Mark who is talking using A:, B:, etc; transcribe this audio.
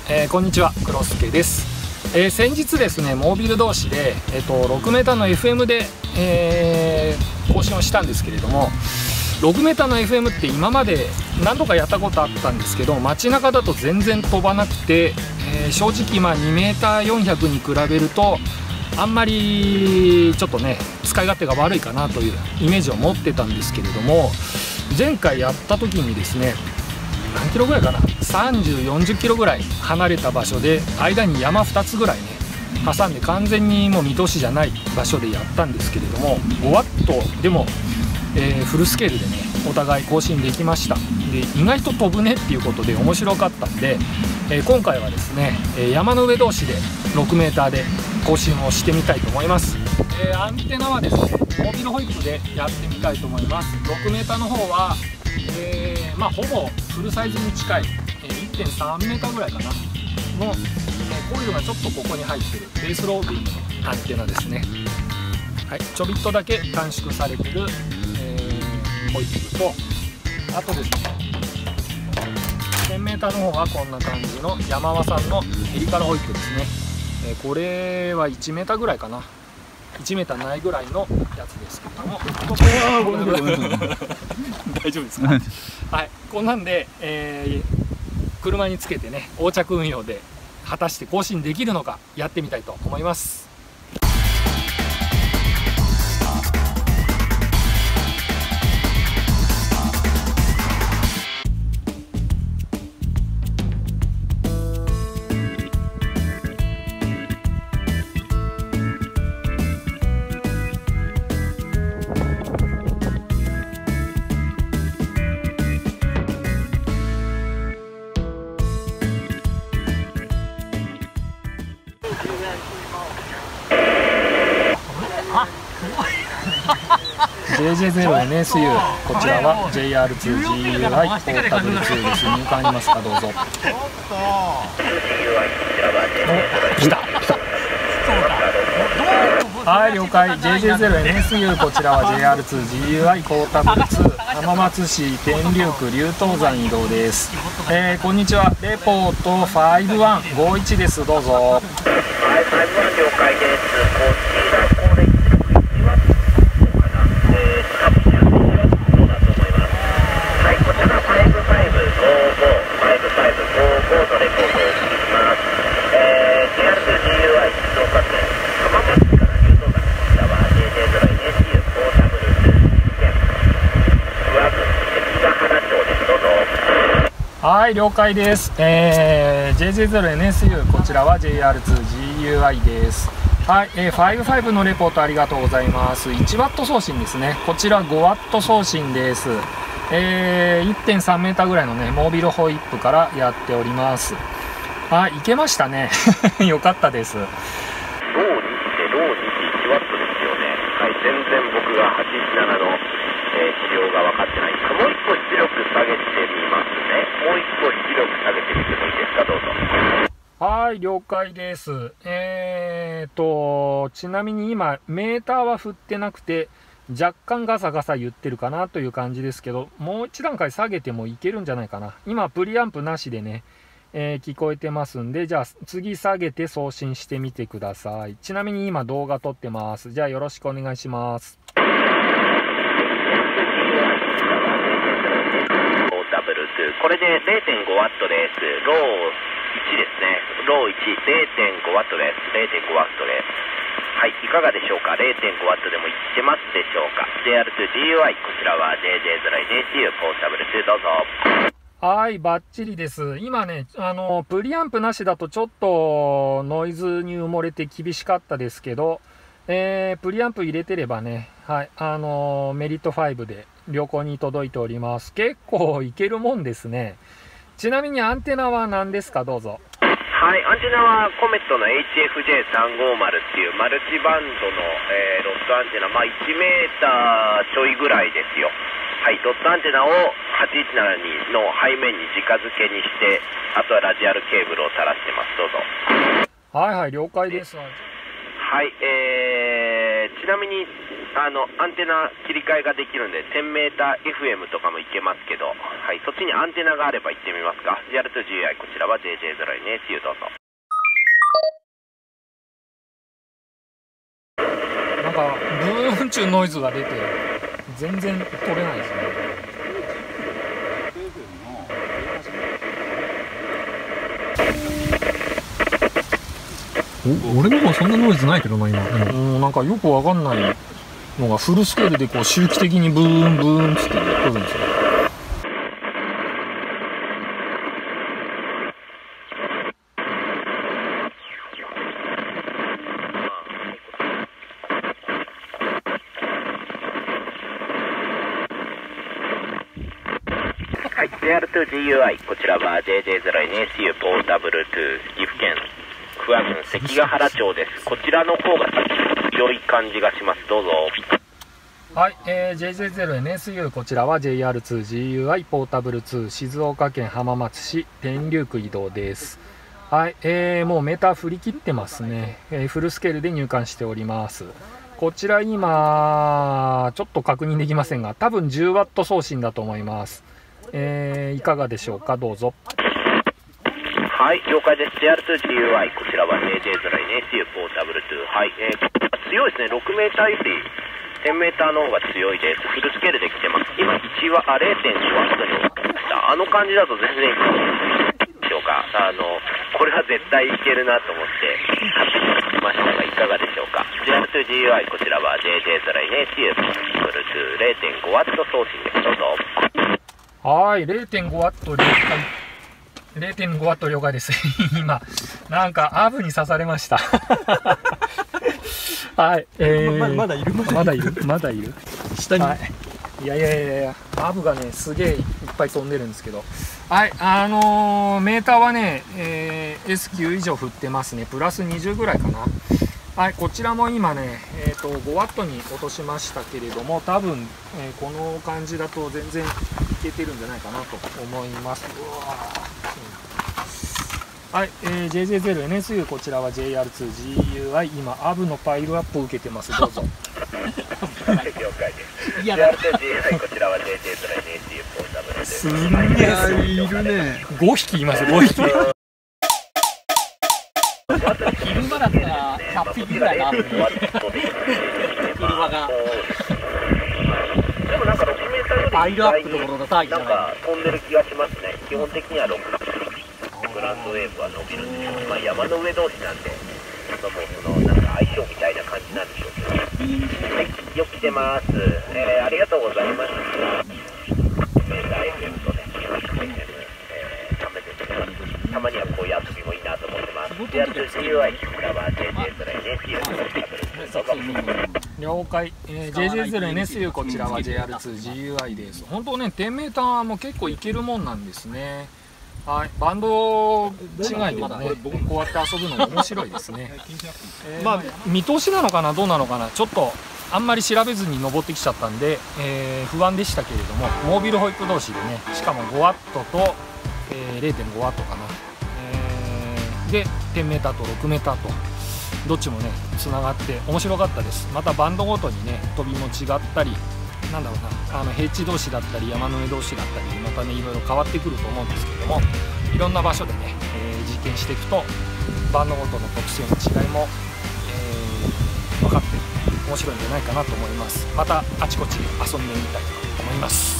A: こんにちは、黒助です。先日ですね、モービル同士で、6mの FM で、更新をしたんですけれども、6mの FM って今まで何度かやったことあったんですけど、街中だと全然飛ばなくて、正直2m400 に比べるとあんまりちょっとね使い勝手が悪いかなというイメージを持ってたんですけれども、前回やった時にですね、何キロぐらいかな、30、40キロぐらい離れた場所で間に山2つぐらいね挟んで、完全にもう見通しじゃない場所でやったんですけれども、5ワットでも、フルスケールでねお互い更新できました。で意外と飛ぶねっていうことで面白かったんで、今回はですね、山の上同士で 6m で更新をしてみたいと思います。アンテナはですねモービルホイップでやってみたいと思います。 6m の方はほぼフルサイズに近い 1.3m ぐらいかなのコイルがちょっとここに入ってるベースローディングのアンテナですね。はい、ちょびっとだけ短縮されてる、ホイップと、あとですね 1000m の方はこんな感じのヤマワさんのヘリカルホイップですね。これは 1m ぐらいかな、1m ないぐらいのやつですけども大丈夫ですかはい、こんなんで、車につけてね横着運用で果たして更新できるのかやってみたいと思います。JJ0NSU、 こちらは JR2GUI ポータブル2です。入館ありますか、どうぞ。お、来た。はい、了解。 JJ0NSU、 こちらは JR2GUI ポータブル2、浜松市天竜区竜頭山移動です。こんにちは、レポート5151です。どうぞ。はい、51了解です。はい、了解です。JJ0NSU、 こちらは JR2GUI です。はい、55のレポートありがとうございます。1W 送信ですね。こちら 5W 送信です。1.3m ぐらいのねモービルホイップからやっております。はい、いけましたねよかったです。ロー2時でロー2時 1W ですよね。はい、全然僕が817の仕様が分かってないか。もう一個出力下げてみますね。もう一個出力下げてみてもいいですか、どうぞ。はい、了解です。ちなみに今メーターは振ってなくて若干ガサガサ言ってるかなという感じですけど、もう一段階下げてもいけるんじゃないかな。今プリアンプなしでね、聞こえてますんで、じゃあ次下げて送信してみてください。ちなみに今動画撮ってます。じゃあよろしくお願いします。これで 0.5W です。ロー1ですね。ロー1 0.5W です。0.5W です。はい、いかがでしょうか。 0.5W でもいってますでしょうか。 JR2GUI、 こちらは JJ0NSU ポータブル2、どうぞ。はい、バッチリです。今ねプリアンプなしだとちょっとノイズに埋もれて厳しかったですけど、プリアンプ入れてればね、はい、メリット5で良好に届いております。結構いけるもんですね。ちなみにアンテナは何ですか、どうぞ。はい、アンテナはコメットの HFJ350 っていうマルチバンドの、ロッドアンテナ、1メーターちょいぐらいですよ。はい、ロッドアンテナを817の背面に直付けにして、あとはラジアルケーブルを垂らしてます。どうぞ。はいはい、了解です。はい、ち
B: なみにアンテナ切り替えができるんで 1000m FM とかも行けますけど、はい、そっちにアンテナがあれば行ってみますか。 JR2GUI こちらは JJ0NSU どうぞ。
A: なんかブーンチューノイズが出て全然取れないですね。
C: 俺の方そんなノイズないけどな今。
A: なんかよくわかんないのがフルスケールでこう周期的にブーンブーンつってくるんですよ。
B: はい、JR2GUI こちらは JJ0NSU ポータブル2岐阜県不破郡関ヶ原町です。こちらの方が強い感じがします。どうぞ。
A: はい、JJ0NSU こちらは JR2GUI ポータブル2静岡県浜松市天竜区移動です。はい、もうメーター振り切ってますね。フルスケールで入館しております。こちら今ちょっと確認できませんが多分 10W 送信だと思います。いかがでしょうか。どうぞ。
B: はい、了解です。 JR2GUI こちらは JJ0NSU ポータブル2、はい、強いですね。 6m より 1000m の方が強いです。フルスケールで来てます。今0.5W になりました。感じだと全然いいでしょうか。これは絶対いけるなと思って買ってきましたがいかがでしょうか。 JR2GUI こちらは JJ0NSU ポータブル2 0.5W 送信です。どうぞ。
A: はい、0.5W 了解。0.5W 了解です。今なんかアブに刺されました。はい、
C: まだいる
A: まだいる
C: 下に、
A: はい、いやアブがねすげえいっぱい飛んでるんですけど、はい、メーターはね、S9 以上振ってますね。プラス20ぐらいかな。はい、こちらも今ね、5W に落としましたけれども多分、この感じだと全然いけてるんじゃないかなと思います。はい、JJ0NSU こちらは JR2GUI 今アブのパイルアップを受けてます。どうぞ。
B: 了解です。JR2GUI こちらは JJ0NSU ポータブルです。
C: すんげえいるね。
A: 5匹います。5匹。
D: 昼間だったら100匹ぐらいあるね。車が。
B: でもなんか 6m
D: パイルアップどころの騒ぎじゃない。
B: なんか飛んでる気がしますね。基本的には6グランドウェーブは伸びるんでしょう。まあ山の上同士なんで、もうなんか相性みたいな感じなんでしょうけど。はい、よく来てます。ありがとうございます。メーター FM とね、たまにはこういう遊びもいいなと思ってます。JR2GUI こちらは JJ0NSU どうぞ。
A: 了解、JJ0NSU こちらは JR2GUI です。本当ね 10m も結構いけるもんなんですね。はい、バンド違いでもねこうやって遊ぶのも面白いですね。まあ見通しなのかなどうなのかなちょっとあんまり調べずに登ってきちゃったんで、不安でしたけれどもモービルホイップ同士でねしかも 5W と、0.5W かな、で 10m と 6m とどっちもねつながって面白かったです。またバンドごとにね飛びも違ったりなんだろうな平地同士だったり山の上同士だったりまたねいろいろ変わってくると思うんですけれどもいろんな場所でね、実験していくとバンドごとの特性の違いも、分かって面白いんじゃないかなと思います。またあちこちで遊んでみたいと思います。